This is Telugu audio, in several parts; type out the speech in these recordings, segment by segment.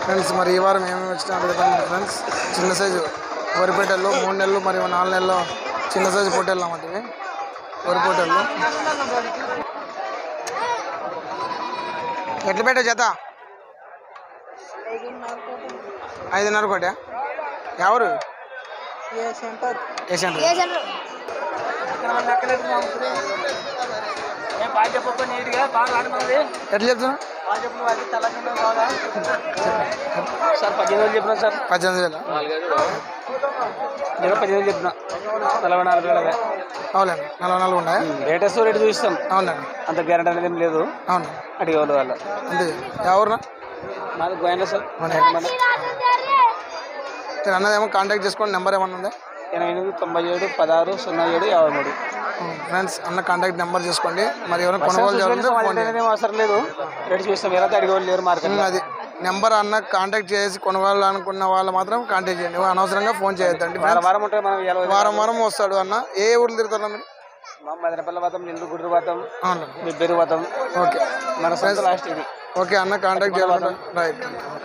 ఫ్రెండ్స్ మరి ఈ వారం ఏమేమి వచ్చినా అడుగుతాం ఫ్రెండ్స్. చిన్న సైజు వరిపేటల్లో 3 నెలలు మరియు 4 నెలల్లో చిన్న సైజు పొట్టేళ్ళు అన్నమాట ఇవి వరిపోటేళ్ళు. ఎట్లా పెట్టే జత 5.5 కోటి. ఎవరు ఏ సెంటర్ ఎట్లా చెప్తున్నా సార్ 18,000 చెప్పినా సార్. 18,000 18,000 చెప్పినా 44,000. అవునండి. 44 ఉన్నాయా? రేటెస్ట్ రేటు చూపిస్తాం. అవునండి. అంత గ్యారెంటీ అనేది ఏం లేదు. అవును అడిగేవాళ్ళు వాళ్ళు అంతే. ఎవరునా మాది గోయంలో సార్. అన్నదేమో కాంటాక్ట్ చేసుకోండి. నెంబర్ ఏమన్నా ఉందా? 88 97 16 07 53. ఫ్రెండ్స్ అన్న కాంటాక్ట్ నెంబర్ చేసుకోండి. మరి ఎవరైనా కొనుగోలు చేయాలంటే అవసరం లేదు. రేటు చూస్తాం. ఎలా అడిగేవాళ్ళు లేరు మార్కెట్. అది నెంబర్ అన్న కాంటాక్ట్ చేసి కొనుగోలు అనుకున్న వాళ్ళు మాత్రం కాంటాక్ట్ చేయండి. అనవసరంగా ఫోన్ చేయొద్దండి. వారం ఉంటే మనం వారం వస్తాడు అన్న. ఏ ఊర్లు తిరుగుతారు మీరు? మదనపల్లి పోతాం, నెల్లూరు గుడ్రు పోతాం, అవును బిబ్బేరు పోతాం. ఓకే మన ఫ్రెండ్స్ లాస్ట్ ఇది. ఓకే అన్న కాంటాక్ట్ చేయాలి. రైట్.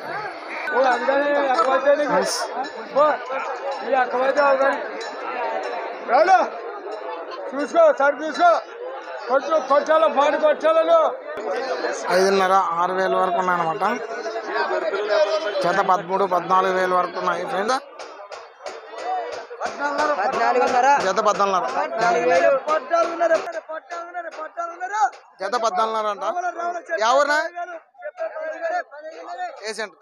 చూసుకో సార్, చూసుకో కొట్టాల పాడి కొట్టాలను 5,500 6,000 వరకు ఉన్నాయన్నమాట. జత 13 14,000 వరకు ఉన్నాయి ఫ్రెండ్స్. జత 14,500 జత 14,500 అంట. ఎవరునా ఏ సెంటర్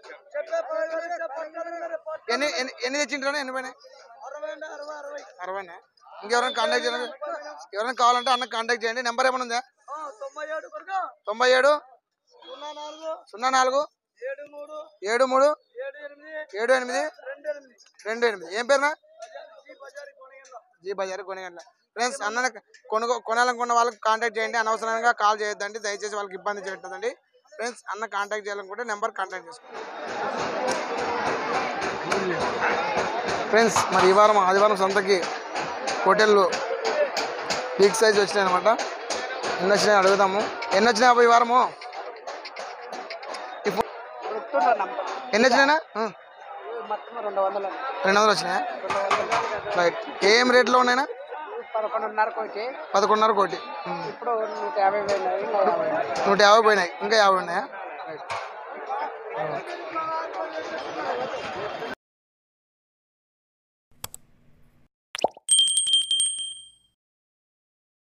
ఎన్ని తెచ్చింటారా? ఎన్ని పోయినాయి? 60. ఇంకెవరైనా కాంటాక్ట్ చేయాలి. ఎవరైనా కావాలంటే అన్న కాంటాక్ట్ చేయండి. నెంబర్ ఏమైనా ఉందా? 97 04 73 78 28. ఏం పేరునా? జీ బజార్ కొనిగండ్ల. ఫ్రెండ్స్ అన్న కొనాలనుకున్న వాళ్ళకి కాంటాక్ట్ చేయండి. అనవసరంగా కాల్ చేయొద్దండి. దయచేసి వాళ్ళకి ఇబ్బంది చేయొద్దండి. ఫ్రెండ్స్ అన్న కాంటాక్ట్ చేయాలనుకుంటే నెంబర్ కాంటాక్ట్ చేసుకోండి. ఫ్రెండ్స్ మరి ఈ వారం ఆదివారం సంతకి హోటళ్ళు బిగ్ సైజ్ వచ్చినాయి అనమాట. ఎన్ని వచ్చినాయి అడుగుదాము. ఎన్ని వచ్చినాయి ఈ వారము? ఎన్ని వచ్చినాయినా? 200 వచ్చినాయా? రైట్. ఏం రేట్లో ఉన్నాయినా? 11.5 కోటి. 150 పోయినాయి. ఇంకా 50 ఉన్నాయా? రైట్.